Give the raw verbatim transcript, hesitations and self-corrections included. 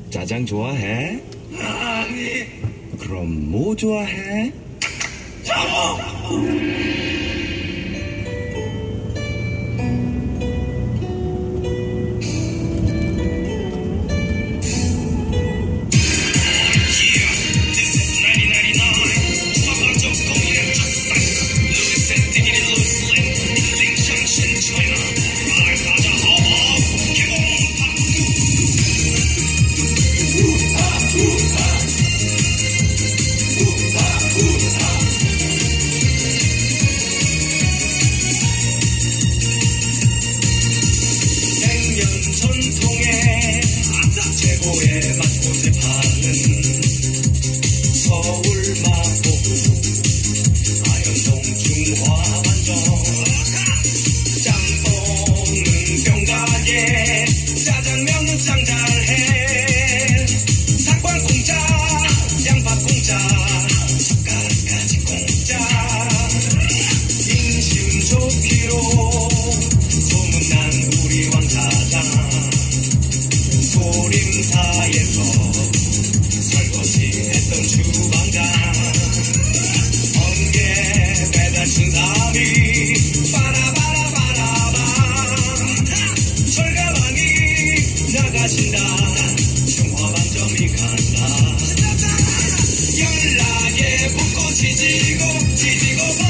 짜장 좋아해? 아니. 그럼 뭐 좋아해? 장어! 전통의 최고의 맛곳을 파는 서울 마포구 아현동 중화반점 짬뽕은 병가게 짜장면은 짱잘해 닭발 공짜 양밥 공짜 젓가락까지 공짜 인심 좋기로 소문난 우리 왕짜장 소림사에서 설거지했던 주방장 번개 배달 순삼이 빠라바라바라바 철가방이 나가신다 중화반점이 간다 연락에 붙고 지지고 지지고